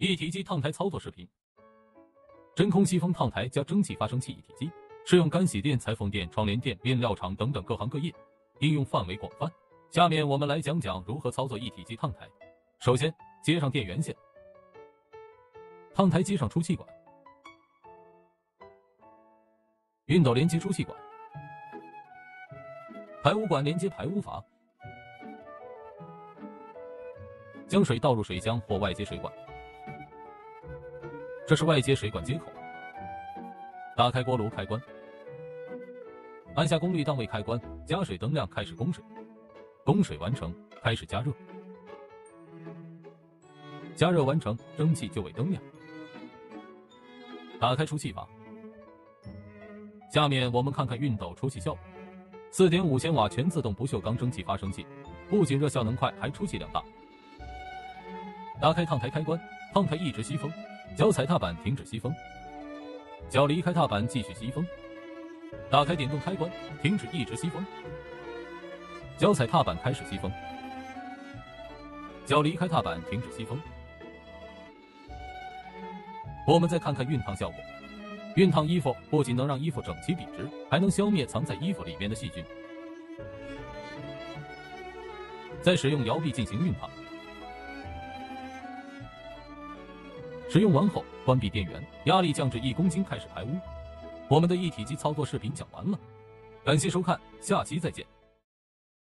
一体机烫台操作视频。真空吸风烫台加蒸汽发生器一体机，适用干洗店、裁缝店、窗帘店、面料厂等等各行各业，应用范围广泛。下面我们来讲讲如何操作一体机烫台。首先，接上电源线，烫台接上出气管，熨斗连接出气管，排污管连接排污阀，将水倒入水箱或外接水管，这是外接水管接口。打开锅炉开关，按下功率档位开关，加水灯亮，开始供水。供水完成，开始加热。加热完成，蒸汽就会灯亮。打开出气阀。下面我们看看熨斗出气效果。4.5千瓦全自动不锈钢蒸汽发生器，不仅热效能快，还出气量大。打开烫台开关，烫台一直吸风，脚踩踏板停止吸风，脚离开踏板继续吸风。打开点动开关，停止一直吸风，脚踩踏板开始吸风，脚离开踏板停止吸风。我们再看看熨烫效果。熨烫衣服不仅能让衣服整齐笔直，还能消灭藏在衣服里面的细菌。再使用摇臂进行熨烫。使用完后关闭电源，压力降至1公斤，开始排污。我们的一体机操作视频讲完了，感谢收看，下期再见。